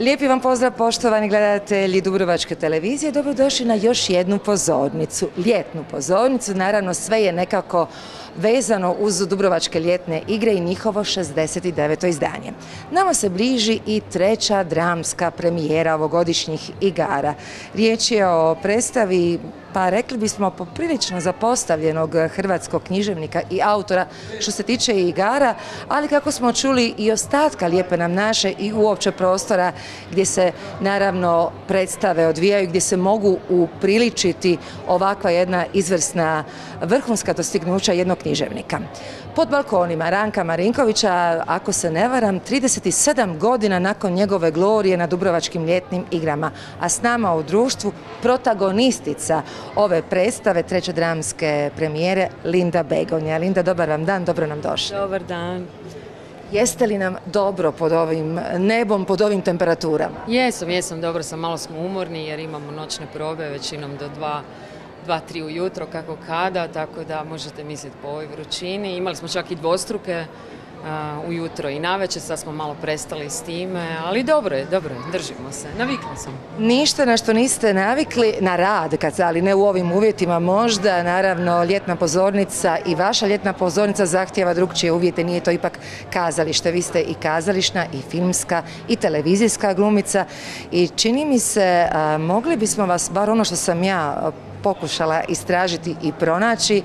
Lijepi vam pozdrav, poštovani gledatelji Dubrovačke televizije. Dobrodošli na još jednu pozornicu, ljetnu pozornicu. Naravno, sve je nekako vezano uz Dubrovačke ljetne igre i njihovo 69. izdanje. Nama se bliži i treća dramska premijera ovogodišnjih igara. Riječ je o predstavi, pa rekli bismo, poprilično zapostavljenog hrvatskog književnika i autora što se tiče igara, ali kako smo čuli i ostatka Lijepe nam naše i uopće prostora gdje se naravno predstave odvijaju, gdje se mogu upriličiti ovakva jedna izvrsna vrhunska dostignuća jednog književnika. Pod balkonima Ranka Marinkovića, ako se ne varam, 37 godina nakon njegove glorije na Dubrovačkim ljetnim igrama, a s nama u društvu protagonistica ove predstave treće dramske premijere Linda Begonja. Linda, dobar vam dan, dobro nam došli. Dobar dan. Jeste li nam dobro pod ovim nebom, pod ovim temperaturama? Jesam, dobro sam, malo smo umorni jer imamo noćne probe većinom do 2-3 ujutro kako kada, tako da možete misliti po ovoj vrućini. Imali smo čak i dvostruke ujutro i navečer, sad smo malo prestali s time, ali dobro je, držimo se, navikla sam. Ništa na što niste navikli, na rad, ali ne u ovim uvjetima možda, naravno ljetna pozornica i vaša ljetna pozornica zahtijeva drukčije uvjete, nije to ipak kazalište, vi ste i kazališna i filmska i televizijska glumica i čini mi se, mogli bismo vas, bar ono što sam ja pokušala istražiti i pronaći,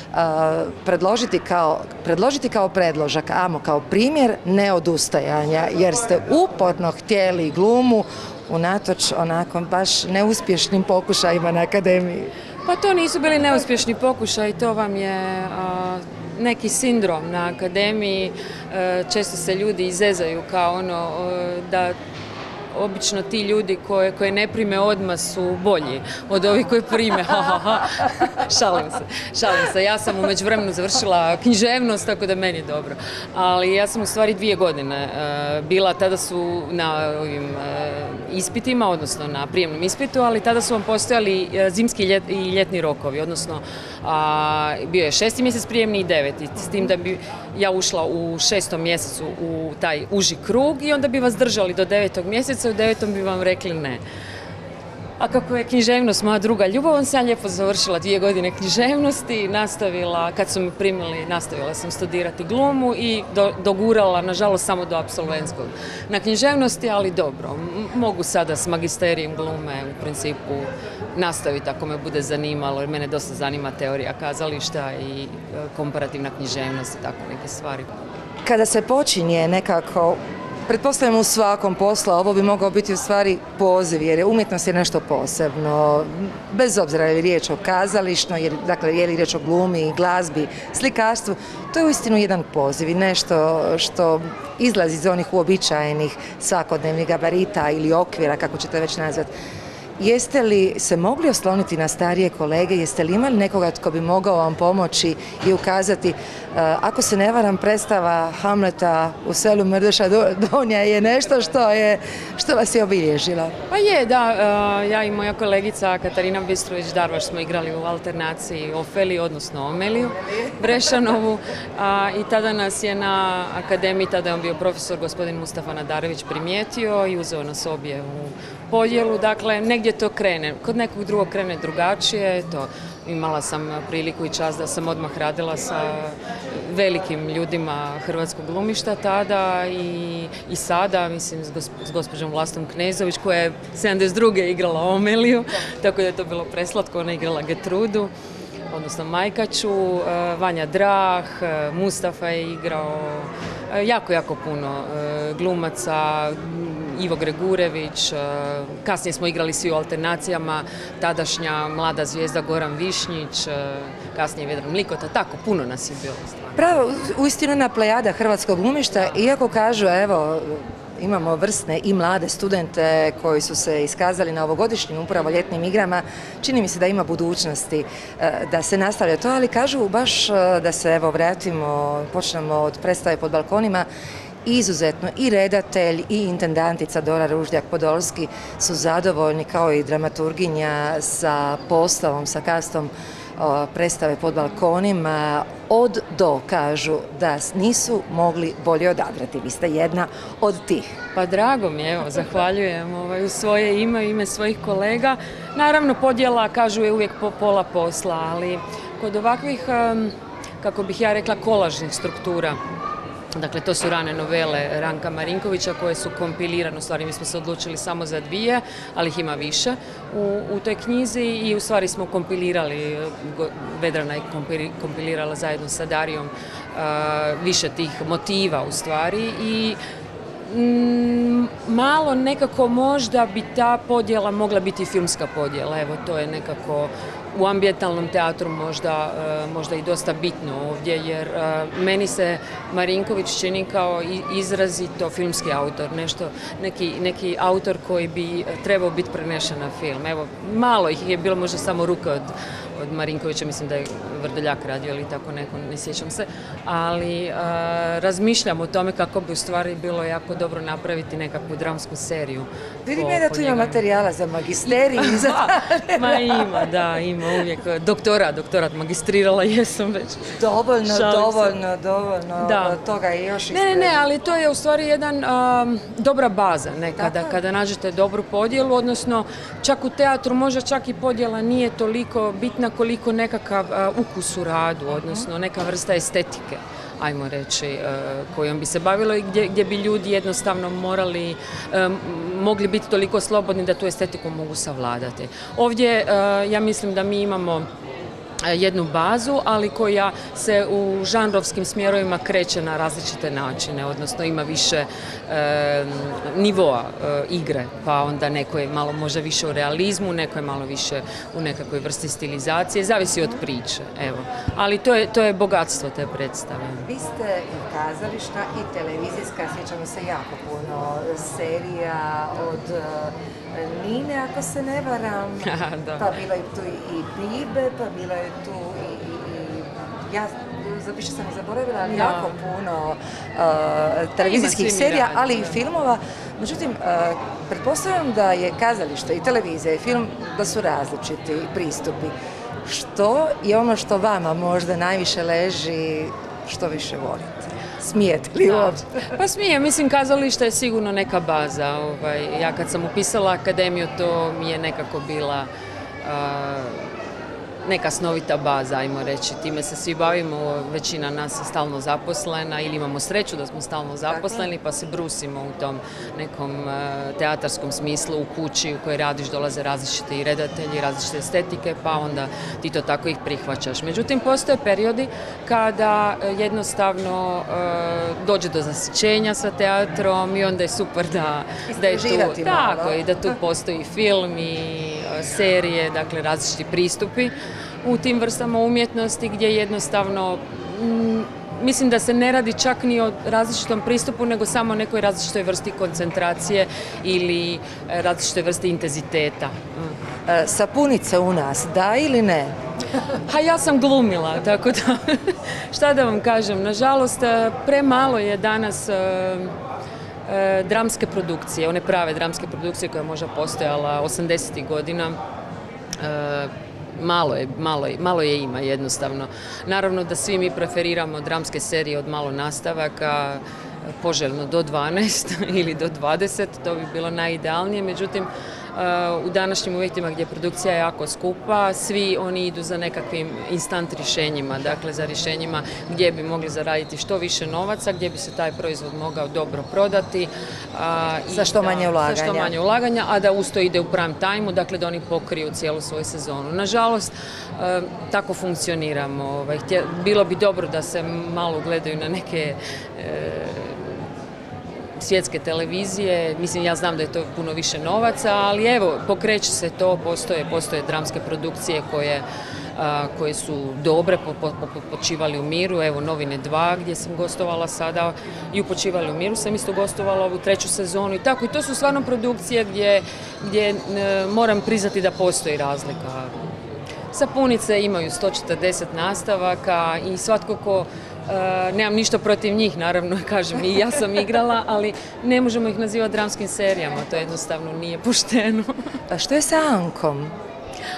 predložiti kao predložak, kao primjer neodustajanja, jer ste uporno htjeli glumu unatoč onako baš neuspješnim pokušajima na akademiji. Pa to nisu bili neuspješni pokušaj, to vam je neki sindrom na akademiji. Često se ljudi izezaju kao ono da obično ti ljudi koje ne prime odmah su bolji od ovih koji prime. Šalim se. Ja sam u međuvremenu završila književnost, tako da meni je dobro. Ali ja sam u stvari 2 godine bila, tada su na ovim ispitima, odnosno na prijemnom ispitu, ali tada su vam postojali zimski i ljetni rokovi, odnosno bio je 6. mjesec prijemni i 9. S tim da bi ja ušla u 6. mjesecu u taj uži krug i onda bi vas držali do 9. mjeseca, u 9. bi vam rekli ne. A kako je književnost moja druga ljubav, on sam ja lijepo završila 2 godine književnosti, nastavila, kad su me primili, nastavila sam studirati glumu i dogurala, nažalost, samo do apsolventskog na književnosti, ali dobro, mogu sada s magisterijem glume u principu nastaviti ako me bude zanimalo, jer mene dosta zanima teorija kazališta i komparativna književnost i tako neke stvari. Kada se počinje nekako, pretpostavljam u svakom poslu, ovo bi mogao biti u stvari poziv, jer je umjetnost je nešto posebno, bez obzira je li riječ o kazališnoj, dakle je li riječ o glumi, glazbi, slikarstvu, to je uistinu jedan poziv i nešto što izlazi iz onih uobičajenih svakodnevnih gabarita ili okvira, kako ćete već nazvati. Jeste li se mogli osloniti na starije kolege, jeste li imali nekoga tko bi mogao vam pomoći i ukazati, ako se ne varam, predstava Hamleta u selu Mrdeša Donja je nešto što vas je obilježilo? Pa je, da, ja i moja kolegica Katarina Bistrović-Darvaš smo igrali u alternaciji Ofeliju, odnosno Omeliju Brešanovu i tada nas je na akademiji, tada je on bio profesor gospodin Mustafa Nadarević, primijetio i uzeo nas obje u podjelu, dakle negdje to krene, kod nekog drugog krene drugačije, eto, imala sam priliku i čast da sam odmah radila sa velikim ljudima hrvatskog glumišta tada i sada, mislim, s gospođom Vlastom Knezović koja je 72. igrala Omeliju, tako da je to bilo preslatko, ona je igrala Getrudu, odnosno Majkaču, Vanja Drah, Mustafa je igrao, jako puno glumaca, Ivo Gregurević, kasnije smo igrali svi u alternacijama, tadašnja mlada zvijezda Goran Višnjić, kasnije Vedran Mlikota, tako puno nas je bilo. Pravo, uistinu jedna plejada hrvatskog glumišta, iako kažu, evo, imamo vrsne i mlade studente koji su se iskazali na ovogodišnjim upravo ljetnim igrama, čini mi se da ima budućnosti da se nastavlja to, ali kažu baš da se, evo, vratimo, počnemo od predstave Pod balkonima, izuzetno i redatelj i intendantica Dora Ružljak-Podolski su zadovoljni kao i dramaturginja sa postavom, sa kastom predstave pod balkonima, od do kažu da nisu mogli bolje odabrati. Vi ste jedna od tih. Pa drago mi, evo, zahvaljujem u svoje ime, ime svojih kolega. Naravno, podjela, kažu, je uvijek pola posla, ali kod ovakvih, kako bih ja rekla, kolažnih struktura, dakle, to su rane novele Ranka Marinkovića koje su kompilirane, u stvari mi smo se odlučili samo za 2, ali ih ima više u toj knjizi i u stvari smo kompilirali, Vedrana je kompilirala zajedno sa Darijom više tih motiva u stvari i malo nekako možda bi ta podjela mogla biti filmska podjela, evo to je nekako u ambijentalnom teatru možda i dosta bitno ovdje, jer meni se Marinković čini kao izrazito filmski autor, neki autor koji bi trebao biti prenešen na film. Evo, malo ih je bilo možda samo ruke od Marinkovića, mislim da je Vrdoljak radio ili tako neko, ne sjećam se, ali razmišljam o tome kako bi u stvari bilo jako dobro napraviti nekakvu dramsku seriju. Vidim je da tu ima materijala za magisterij i za... Ma ima, da, ima uvijek. Doktorat magistrirala jesam već. Dovoljno toga i još ispred. Ne, ali to je u stvari jedan dobra baza nekada, kada nađete dobru podjelu, odnosno čak u teatru možda čak i podjela nije toliko bitna koliko nekakav ukus u radu, odnosno neka vrsta estetike, ajmo reći, kojom bi se bavilo i gdje bi ljudi jednostavno mogli biti toliko slobodni da tu estetiku mogu savladati. Ovdje ja mislim da mi imamo jednu bazu, ali koja se u žanrovskim smjerovima kreće na različite načine, odnosno ima više nivoa igre, pa onda neko je malo možda više u realizmu, neko je malo više u nekakvoj vrsti stilizacije, zavisi od priče, evo. Ali to je bogatstvo te predstave. Vi ste i kazališna i televizijska, sjećamo se jako puno serija od Nine, ako se ne varam, pa bilo je tu i Bibe, pa bilo je tu i ja više sam i zaboravila, ali jako puno televizijskih serija, ali i filmova. Međutim, pretpostavljam da je kazalište i televizija i film da su različiti pristupi. Što je ono što vama možda najviše leži, što više volite? Smijete li uopće? Pa smijem, mislim kazalište je sigurno neka baza. Ja kad sam upisala akademiju to mi je nekako bila neka snovita baza, ajmo reći. Time se svi bavimo, većina nas je stalno zaposlena ili imamo sreću da smo stalno zaposleni pa se brusimo u tom nekom teatarskom smislu u kući u kojoj radiš, dolaze različite i redatelji, različite estetike pa onda ti to tako ih prihvaćaš. Međutim, postoje periodi kada jednostavno dođe do zasićenja sa teatrom i onda je super da je tu, tako, i da tu postoji film i serije, dakle različiti pristupi u tim vrstama umjetnosti gdje jednostavno mislim da se ne radi čak ni o različitom pristupu nego samo o nekoj različitoj vrsti koncentracije ili različitoj vrsti intenziteta. Sapunice u nas, da ili ne? Ja sam glumila, tako da šta da vam kažem, nažalost premalo je danas dramske produkcije, one prave dramske produkcije koja je možda postojala 80. godina, malo je ima jednostavno. Naravno da svi mi preferiramo dramske serije od malo nastavaka, poželjno do 12 ili do 20, to bi bilo najidealnije, međutim u današnjim uvjetima gdje produkcija je jako skupa, svi oni idu za nekakvim instant rješenjima, dakle za rješenjima gdje bi mogli zaraditi što više novaca, gdje bi se taj proizvod mogao dobro prodati. Za što manje ulaganja. A da uz to ide u prime time-u, dakle da oni pokriju cijelu svoju sezonu. Nažalost, tako funkcioniramo. Bilo bi dobro da se malo gledaju na neke svjetske televizije, mislim ja znam da je to puno više novaca, ali evo, pokreće se to, postoje dramske produkcije koje su dobre, Počivali u miru, evo Novine 2 gdje sam gostovala sada i u Počivali u miru sam isto gostovala ovu 3. sezonu i tako, i to su stvarno produkcije gdje moram priznati da postoji razlika. Sapunice imaju 140 nastavaka i svatko ko nemam ništa protiv njih, naravno, kažem, i ja sam igrala, ali ne možemo ih nazivati dramskim serijama, to jednostavno nije pošteno. Pa što je sa Ankom?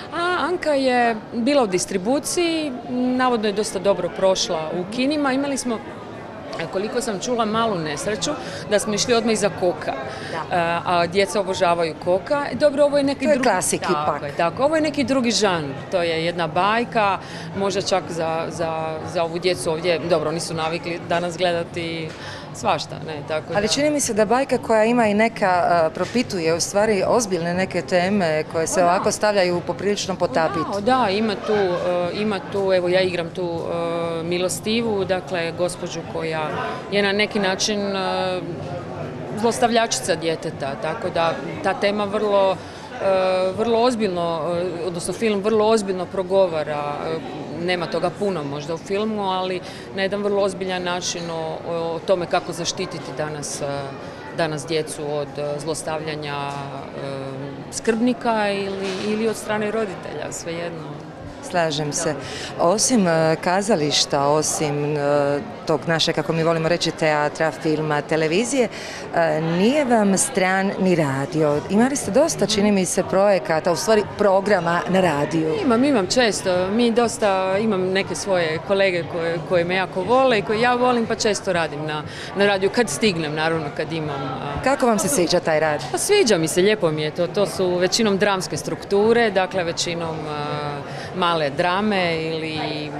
Anka je bila u distribuciji, navodno je dosta dobro prošla u kinima. Imali smo, koliko sam čula, malu nesreću da smo išli odmah iza Koka, a djeca obožavaju Koka. Dobro, ovo je neki drugi... To je klasik ipak. Tako, ovo je neki drugi žanr, to je jedna bajka, možda čak za ovu djecu ovdje, dobro, oni su navikli danas gledati svašta, ne, tako da... Ali čini mi se da bajka koja ima i neka, propituje u stvari ozbiljne neke teme koje se ovako stavljaju poprilično po tapit. Da, ima tu, evo ja igram tu milostivu, dakle, gospođu koja je na neki način zlostavljačica djeteta, tako da ta tema vrlo ozbiljno, odnosno film vrlo ozbiljno progovara. Nema toga puno možda u filmu, ali na jedan vrlo ozbiljan način o tome kako zaštititi danas djecu od zlostavljanja skrbnika ili od strane roditelja, svejedno. Slažem se. Osim kazališta, osim tog naše, kako mi volimo reći, teatra, filma, televizije, nije vam stran ni radio. Imali ste dosta, čini mi se, projekata, u stvari programa na radiju. Imam često. Imam neke svoje kolege koje me jako vole i koje ja volim, pa često radim na radiju, kad stignem, naravno, kad imam. Kako vam se sviđa taj rad? Pa sviđa mi se, lijepo mi je to. To su većinom dramske strukture, dakle većinom male drame ili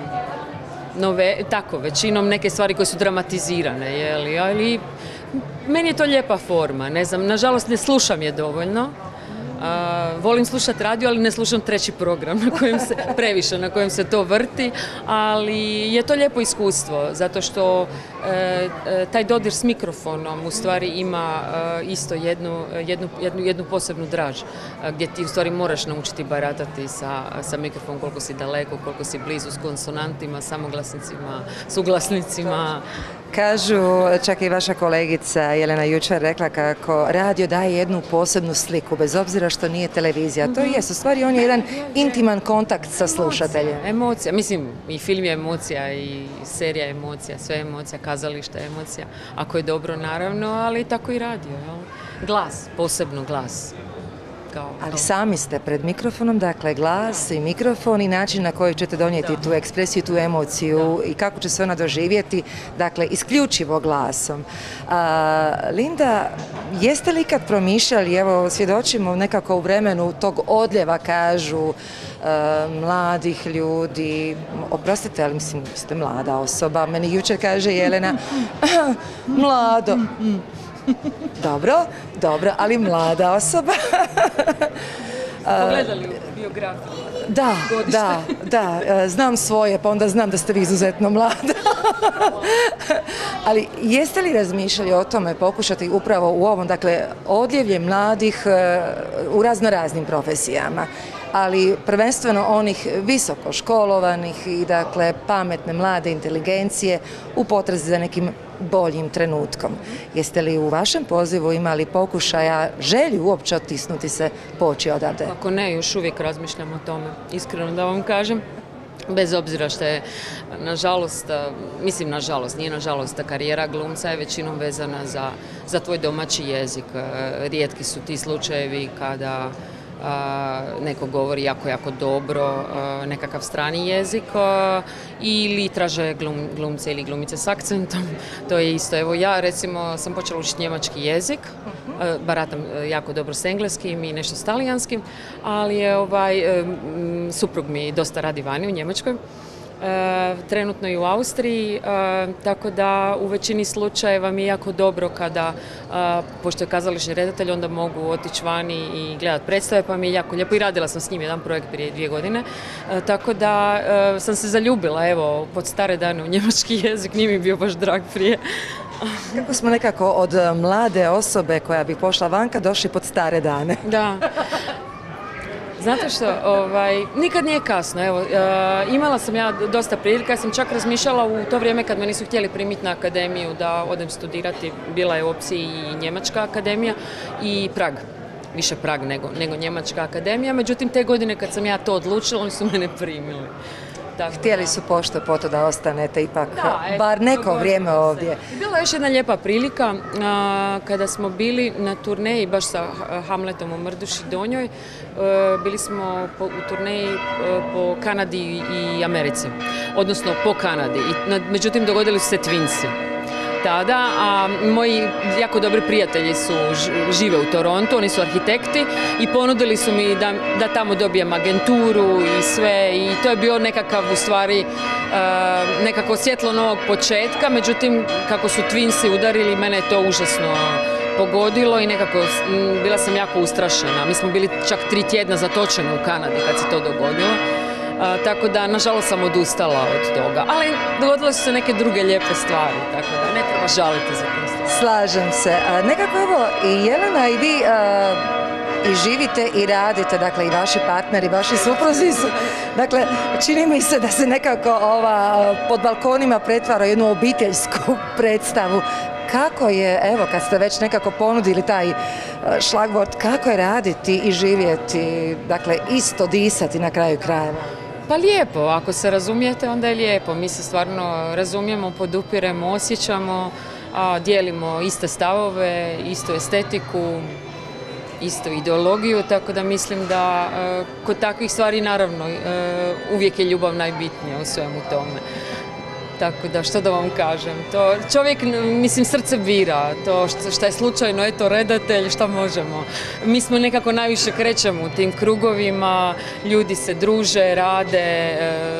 većinom neke stvari koje su dramatizirane, ali meni je to lijepa forma, ne znam, nažalost ne slušam je dovoljno. Volim slušati radio, ali ne slušam treći program na kojem se to vrti, ali je to lijepo iskustvo, zato što taj dodir s mikrofonom u stvari ima isto jednu posebnu draž, gdje ti u stvari moraš naučiti baratati sa mikrofonom, koliko si daleko, koliko si blizu, s konsonantima, samoglasnicima, suglasnicima. Kažu, čak i vaša kolegica Jelena jučer rekla kako radio daje jednu posebnu sliku, bez obzira što nije televizija. To je, u stvari on je jedan intiman kontakt sa slušateljem. Emocija, mislim, i film je emocija, i serija je emocija, sve je emocija, kazalište je emocija. Ako je dobro, naravno, ali tako i radio. Glas, posebno glas. Ali sami ste pred mikrofonom, dakle glas i mikrofon i način na koji ćete donijeti tu ekspresiju, tu emociju i kako će se ona doživjeti, dakle isključivo glasom. Linda, jeste li ikad promišljali, evo svjedočimo nekako u vremenu tog odljeva, kažu, mladih ljudi, oprostite, ali mislim, ste mlada osoba, meni jučer kaže Jelena, mlado. Dobro, ali mlada osoba. Pogledali biografiju? Da, znam svoje, pa onda znam da ste vi izuzetno mlada. Ali jeste li razmišljali o tome, pokušati upravo u ovom, dakle, odljevlje mladih u raznoraznim profesijama, ali prvenstveno onih visoko školovanih i, dakle, pametne, mlade inteligencije u potrazi za nekim boljim trenutkom. Jeste li u vašem pozivu imali pokušaja, želju uopće otisnuti se, poći odavde? Ako ne, još uvijek razmišljam o tome, iskreno da vam kažem. Bez obzira što je, nažalost, nije nažalost, karijera glumca je većinom vezana za tvoj domaći jezik. Rijetki su ti slučajevi kada neko govori jako dobro nekakav strani jezik ili traže glumce ili glumice s akcentom. To je isto. Evo ja recimo sam počela učiti njemački jezik, baratam jako dobro s engleskim i nešto s talijanskim, ali je suprug mi dosta radi vani u Njemačkoj. Trenutno i u Austriji, tako da u većini slučajeva mi je jako dobro kada, pošto je kazališni redatelj, onda mogu otići vani i gledati predstave, pa mi je jako lijepo i radila sam s njim jedan projekt prije 2 godine, tako da sam se zaljubila, evo, pod stare dane u njemački jezik, nije mi bio baš drag prije. Kako smo nekako od mlade osobe koja bi pošla vanka došli pod stare dane. Da. Znate što, nikad nije kasno, evo, imala sam ja dosta prilika, sam čak razmišljala u to vrijeme kad me nisu htjeli primiti na akademiju da odem studirati, bila je u opciji i Njemačka akademija i Prag, više Prag nego Njemačka akademija, međutim te godine kad sam ja to odlučila, oni su mene primili. Htjeli su pošto poto da ostanete ipak Da, bar neko dogodilo vrijeme se. ovdje. Bila je još jedna lijepa prilika kada smo bili na turneji baš sa Hamletom u Mrduši Donjoj. Bili smo u turneji po Kanadi i Americi, odnosno po Kanadi. Međutim, dogodili su se Twinsi tada, a moji jako dobri prijatelji žive u Torontu, oni su arhitekti i ponudili su mi da tamo dobijem agenturu i sve, i to je bio nekakav u stvari nekako svjetlo novog početka, međutim kako su Twinsi udarili, mene je to užasno pogodilo i nekako bila sam jako ustrašena. Mi smo bili čak 3 tjedna zatočeni u Kanadi kad se to dogodilo. Tako da, nažalost, sam odustala od toga. Ali dogodile su se neke druge lijepe stvari, tako da ne treba žaliti za to. Slažem se. Nekako evo i Jelena i vi i živite i radite, dakle i vaši partneri, vaši supruzi su. Dakle, čini mi se da se nekako pod balkonima pretvara jednu obiteljsku predstavu. Kako je, evo, kad ste već nekako ponudili taj šlagvort, kako je raditi i živjeti, dakle, isto disati na kraju krajeva? Pa lijepo, ako se razumijete, onda je lijepo. Mi se stvarno razumijemo, podupiremo, osjećamo, dijelimo iste stavove, istu estetiku, istu ideologiju, tako da mislim da kod takvih stvari, naravno, uvijek je ljubav najbitnija u svemu tome. Tako da, što da vam kažem, to čovjek, mislim, srce bira, to što je slučajno, eto, redatelj, šta možemo. Mi smo nekako najviše krećemo u tim krugovima, ljudi se druže, rade,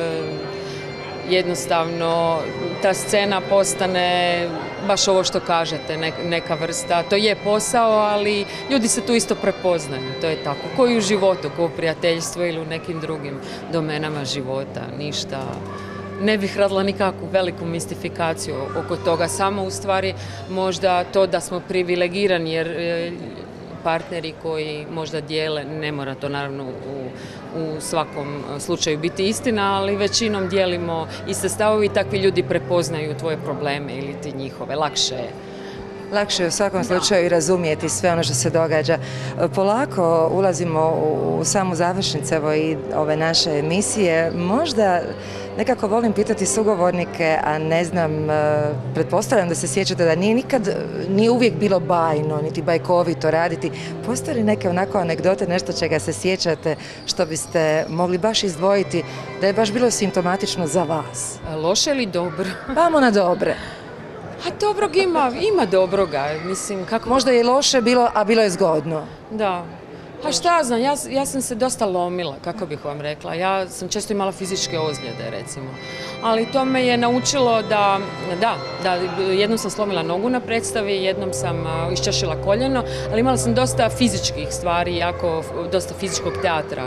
jednostavno ta scena postane baš ovo što kažete, neka vrsta, to je posao, ali ljudi se tu isto prepoznaju, to je tako, ko i u životu, ko u prijateljstvu ili u nekim drugim domenama života, ništa. Ne bih radila nikakvu veliku mistifikaciju oko toga, samo u stvari možda to da smo privilegirani jer partneri koji možda dijele, ne mora to naravno u svakom slučaju biti istina, ali većinom dijelimo iste stavove i takvi ljudi prepoznaju tvoje probleme ili ti njihove, lakše je. Lakše je u svakom slučaju i razumijeti sve ono što se događa. Polako ulazimo u samu završnicu i ove naše emisije. Možda nekako volim pitati sugovornike, a ne znam, pretpostavljam da se sjećate da nije uvijek bilo bajno, niti bajkovito raditi. Postoje li neke onako anegdote, nešto čega se sjećate, što biste mogli baš izdvojiti, da je baš bilo simptomatično za vas? Loše ili dobro? Vamo na dobre. A dobrog ima dobroga, mislim, kako... Možda je loše bilo, a bilo je zgodno. Da. Pa šta znam, ja sam se dosta lomila, kako bih vam rekla. Ja sam često imala fizičke ozljede, recimo. Ali to me je naučilo da jednom sam slomila nogu na predstavi, jednom sam iščašila koljeno, ali imala sam dosta fizičkih stvari, dosta fizičkog teatra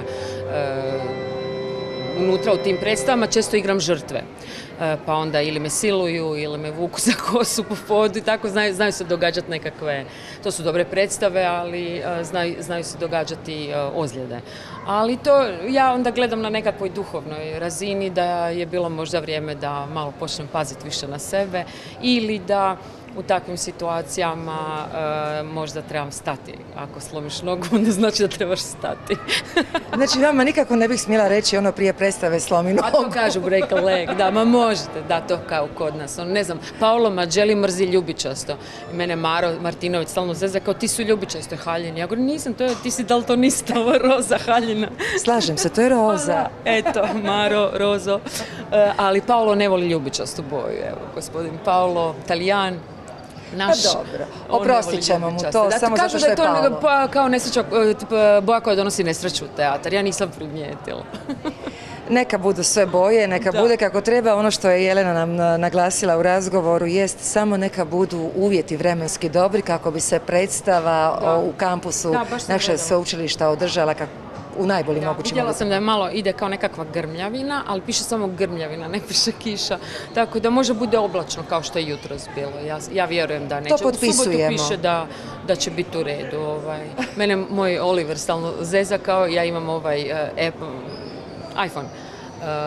unutra u tim predstavama, često igram žrtve. Pa onda ili me siluju ili me vuku za kosu po podu i tako znaju se događati nekakve, to su dobre predstave, ali znaju se događati ozljede. Ali to ja onda gledam na nekakvoj duhovnoj razini da je bilo možda vrijeme da malo počnem paziti više na sebe ili da u takvim situacijama možda trebam stati. Ako slomiš nogu, onda znači da trebaš stati. Znači, vama nikako ne bih smjela reći ono prije predstave slomi nogu. A to kažu break a leg, da, ma možete, da, to kao kod nas. Ne znam, Paolo Mađeli mrzi ljubičasto. I mene Maro Martinović stalno zeza kao ti su ljubičasto haljini. Ja govorim, nisam, ti si daltonista, ovo roza haljina. Slažem se, to je roza. Eto, Maro, rozo. Ali Paolo ne voli ljubičastu boju, evo, gospodin Paolo, Talijan. Naš, pa dobro, oprostit ćemo mu to, samo zato što je Paolo. Kažu da je to kao nesreća, boja koja donosi nesreću u teatar, ja nisam primijetila. Neka budu sve boje, neka bude kako treba. Ono što je Jelena nam naglasila u razgovoru jest samo neka budu uvjeti vremenski dobri kako bi se predstava u kampusu našeg sveučilišta održala u najboljim mogućim. Vidjela sam da je malo ide kao nekakva grmljavina, ali piše samo grmljavina, ne piše kiša. Tako da može bude oblačno kao što je jutros bilo. Ja vjerujem da neće. To potpisujemo. U subotu piše da će biti u redu. Mene moj Oliver stalno zeza kao ja imam iPhone.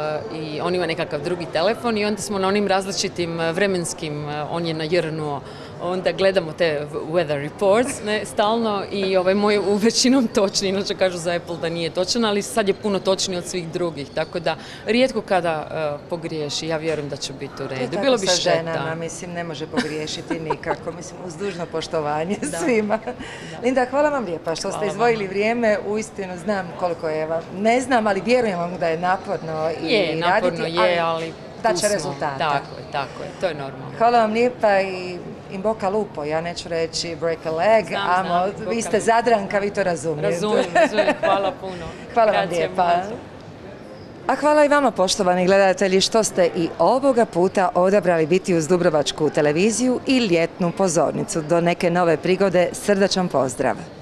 I on ima nekakav drugi telefon i onda smo na onim različitim vremenskim, on je na JRNO onda gledamo te weather reports stalno i moj u većinom točni, inače kažu za Apple da nije točan, ali sad je puno točniji od svih drugih, tako da rijetko kada pogriješi, ja vjerujem da će biti u redu. Bilo bi šteta. Ženama, mislim, ne može pogriješiti nikako, mislim, uz dužno poštovanje svima. Linda, hvala vam lijepa što ste izdvojili vrijeme, uistinu znam koliko je vam, ne znam, ali vjerujem vam da je naporno i naporno je, ali da će rezultata. Tako je, to je normalno. Hvala vam lijepa i in bocca al lupo, ja neću reći break a leg, vi ste Zadranka, vi to razumijete. Razumijem, hvala puno. Hvala vam lijepa. A hvala i vama, poštovani gledatelji, što ste i ovoga puta odabrali biti uz Dubrovačku televiziju i ljetnu pozornicu. Do neke nove prigode, srdačan pozdrav!